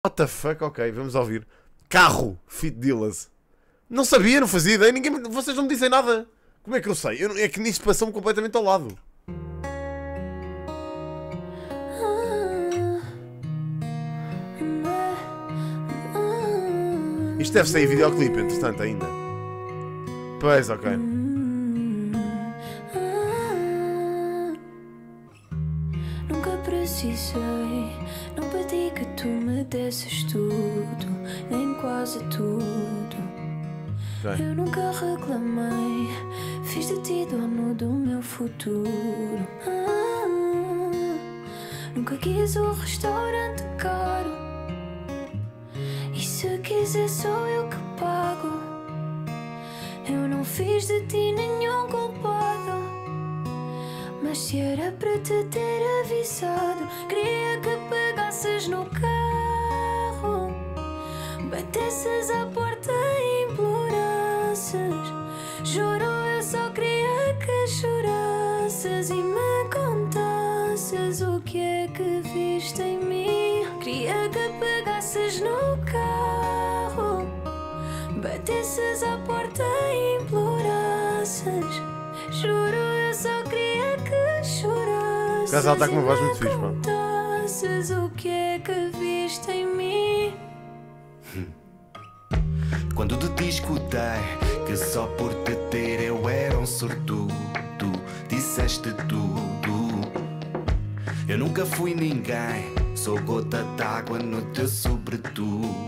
What the fuck? Ok, vamos ouvir. Carro, Fit Dillaz. Não sabia, não fazia ideia. Vocês não me dizem nada. Como é que eu sei? É que nisso passou-me completamente ao lado. Isto deve sair videoclipe, entretanto, ainda. Pois, ok. Nunca precisei, não pedi que tu me desses tudo, nem quase tudo. Okay. Eu nunca reclamei, fiz de ti dono do meu futuro. Nunca quis um restaurante caro, e se quiser sou eu que pago. Eu não fiz de ti nenhum culpado, mas se era para te ter avisado, queria que pegasses no carro, batesses à porta e implorasses. Juro, eu só queria que chorasses e me contasses o que é que viste em mim. Queria que pegasses no carro, batesses à porta e implorasses. Juro, eu só queria que chorasses. O casal está com uma voz muito fixe, pá. Contasses o que é que viste em mim. Quando te escutei que só por te ter eu era um sortudo, disseste tudo. Eu nunca fui ninguém, sou gota d'água no teu sobretudo.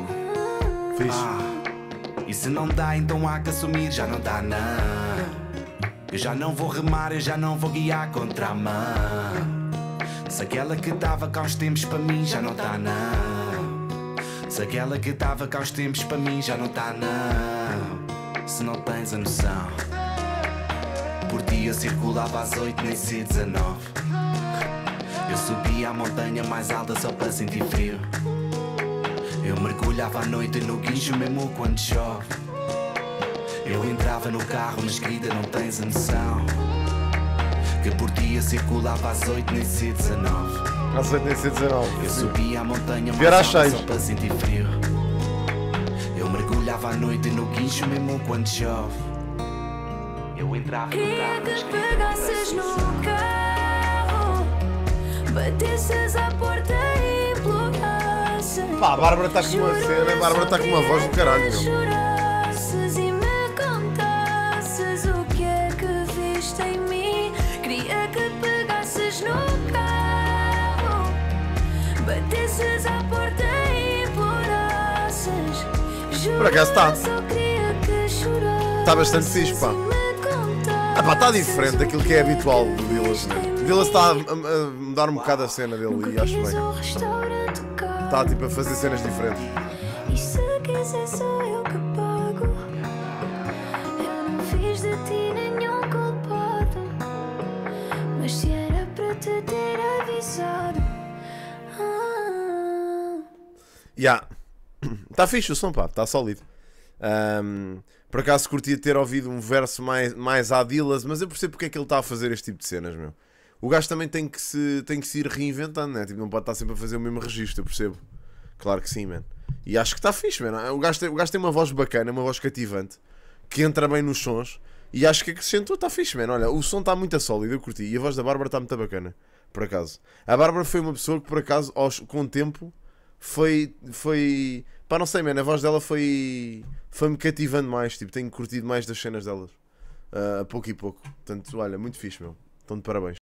Fixe. E se não dá, então há que assumir, já não dá não. Eu já não vou remar, eu já não vou guiar contra a mão. Se aquela que dava cá uns tempos para mim já não tá não. Se aquela que dava cá uns tempos para mim já não tá não. Se não tens a noção, por dia circulava às 8 nem sei 19. Eu subia a montanha mais alta só para sentir frio. Eu mergulhava à noite no guincho mesmo quando chove. Eu entrava no carro, mas querida não tens a noção, que por dia circulava às 8 nem sei 19. Às 8 nem sei 19. Eu subia a montanha Pior às mais alta 6. só para sentir frio. Eu mergulhava à noite no guincho mesmo quando chove. Eu entrava no Queria carro, mas que querida não pegasses tens a no noção. carro, batesses à porta e implorasses. Pá, a Bárbara está com uma cena, a Bárbara está com uma voz do caralho, meu. Chorasses e me contasses o que é que viste em mim. Queria que pegasses no carro, batesses à porta e implorasses. Juro, Por acaso está. eu só queria que chorasses. Está bastante fixe, pá. e me contasses Ah pá, está diferente daquilo que é habitual do Dillaz, né? O Dillaz está a mudar um bocado a cena dele Nunca e acho quis bem. um restaurante caro, Está tipo a fazer cenas diferentes. e se quiser sou eu que pago. Eu não fiz de ti nenhum culpado, mas se era para te ter avisado. Ya. Está fixe o som, pá, está sólido. Por acaso curtia ter ouvido um verso mais à Dillaz, mas eu percebo porque é que ele está a fazer este tipo de cenas, meu. O gajo também tem que se ir reinventando, né? Tipo, não pode estar sempre a fazer o mesmo registro, eu percebo. Claro que sim, man. E acho que está fixe, man. O gajo tem uma voz bacana, uma voz cativante, que entra bem nos sons, e acho que acrescentou, está fixe, man. Olha, o som está muito sólido, eu curti, e a voz da Bárbara está muito bacana, por acaso. A Bárbara foi uma pessoa que, por acaso, com o tempo, foi... Pá, não sei, man, a voz dela foi-me cativando mais, tipo, tenho curtido mais das cenas delas, a pouco e pouco. Portanto, olha, muito fixe, meu. Então, de parabéns.